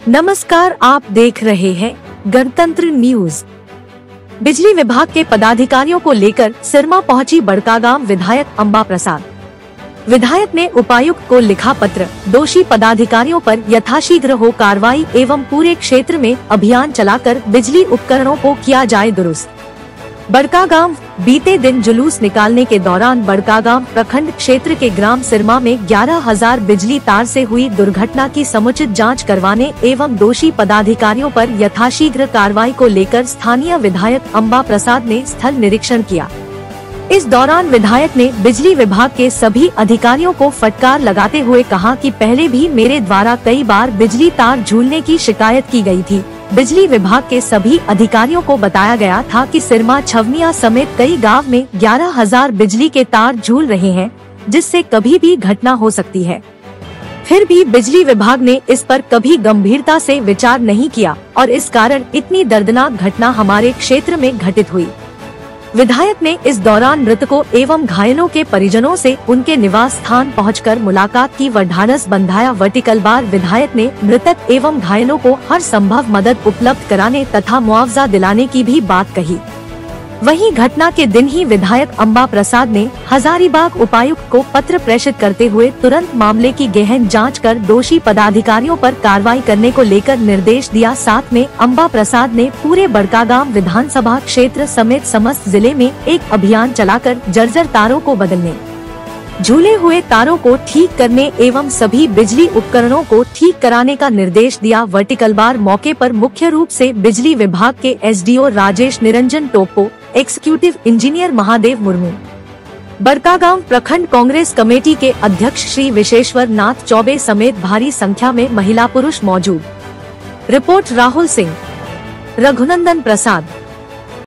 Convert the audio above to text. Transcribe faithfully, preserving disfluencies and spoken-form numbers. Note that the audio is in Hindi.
नमस्कार, आप देख रहे हैं गणतंत्र न्यूज। बिजली विभाग के पदाधिकारियों को लेकर सिरमा पहुंची बड़कागांव विधायक अंबा प्रसाद। विधायक ने उपायुक्त को लिखा पत्र, दोषी पदाधिकारियों पर यथाशीघ्र हो कार्रवाई एवं पूरे क्षेत्र में अभियान चलाकर बिजली उपकरणों को किया जाए दुरुस्त। बड़कागांव बीते दिन जुलूस निकालने के दौरान बड़कागांव प्रखंड क्षेत्र के ग्राम सिरमा में ग्यारह हजार बिजली तार से हुई दुर्घटना की समुचित जांच करवाने एवं दोषी पदाधिकारियों पर यथाशीघ्र कार्रवाई को लेकर स्थानीय विधायक अंबा प्रसाद ने स्थल निरीक्षण किया। इस दौरान विधायक ने बिजली विभाग के सभी अधिकारियों को फटकार लगाते हुए कहा कि पहले भी मेरे द्वारा कई बार बिजली तार झूलने की शिकायत की गई थी। बिजली विभाग के सभी अधिकारियों को बताया गया था कि सिरमा छवनिया समेत कई गांव में ग्यारह हजार बिजली के तार झूल रहे हैं, जिससे कभी भी घटना हो सकती है। फिर भी बिजली विभाग ने इस पर कभी गंभीरता से विचार नहीं किया और इस कारण इतनी दर्दनाक घटना हमारे क्षेत्र में घटित हुई। विधायक ने इस दौरान मृतकों एवं घायलों के परिजनों से उनके निवास स्थान पहुंचकर मुलाकात की व ढांढस बंधाया। वर्टिकल बार विधायक ने मृतक एवं घायलों को हर संभव मदद उपलब्ध कराने तथा मुआवजा दिलाने की भी बात कही। वहीं घटना के दिन ही विधायक अंबा प्रसाद ने हजारीबाग उपायुक्त को पत्र प्रेषित करते हुए तुरंत मामले की गहन जांच कर दोषी पदाधिकारियों पर कार्रवाई करने को लेकर निर्देश दिया। साथ में अंबा प्रसाद ने पूरे बड़कागांव विधानसभा क्षेत्र समेत समस्त जिले में एक अभियान चलाकर जर्जर तारों को बदलने, झूले हुए तारों को ठीक करने एवं सभी बिजली उपकरणों को ठीक कराने का निर्देश दिया। वर्टिकल बार मौके पर मुख्य रूप से बिजली विभाग के SDO Rajesh Niranjan Toppo, executive engineer Mahadev Murmu, Barkagaon प्रखंड कांग्रेस कमेटी के अध्यक्ष श्री विशेश्वर नाथ चौबे समेत भारी संख्या में महिला पुरुष मौजूद। रिपोर्ट राहुल सिंह, रघुनंदन प्रसाद।